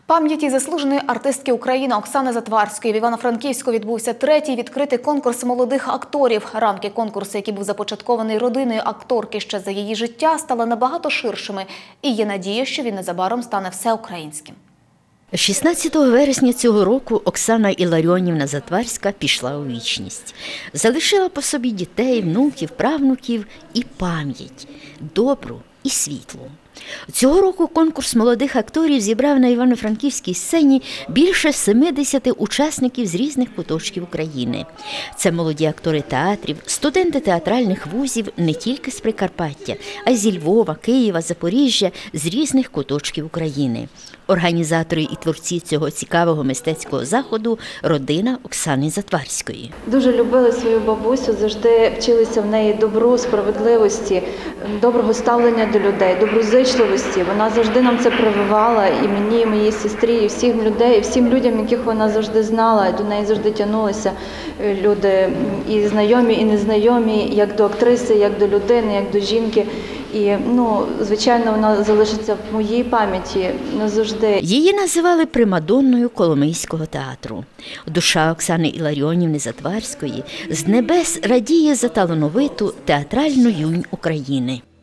Пам'яті заслуженої артистки України Оксани Затварської в Івано-Франківську відбувся третій відкритий конкурс молодих акторів. Рамки конкурсу, який був започаткований родиною акторки ще за її життя, стали набагато ширшими. І є надія, що він незабаром стане всеукраїнським. 16 вересня цього року Оксана Іларіонівна Затварська пішла у вічність. Залишила по собі дітей, внуків, правнуків і пам'ять – добру і світлу. Цього року конкурс молодих акторів зібрав на івано-франківській сцені більше 70 учасників з різних куточків України. Це молоді актори театрів, студенти театральних вузів не тільки з Прикарпаття, а й зі Львова, Києва, Запоріжжя, з різних куточків України. Організатори і творці цього цікавого мистецького заходу – родина Оксани Затварської. Дуже любили свою бабусю, завжди вчилися в неї добру, справедливості, доброго ставлення до людей, доброзичливості. Вона завжди нам це прививала, і мені, і моїй сестрі, і всім людей, і всім людям, яких вона завжди знала, до неї завжди тягнулися люди, і знайомі, і незнайомі, як до актриси, як до людини, як до жінки. І, звичайно, вона залишиться в моїй пам'яті назавжди. Її називали примадонною Коломийського театру. Душа Оксани Іларіонівни Затварської з небес радіє за талановиту театральну юнь України.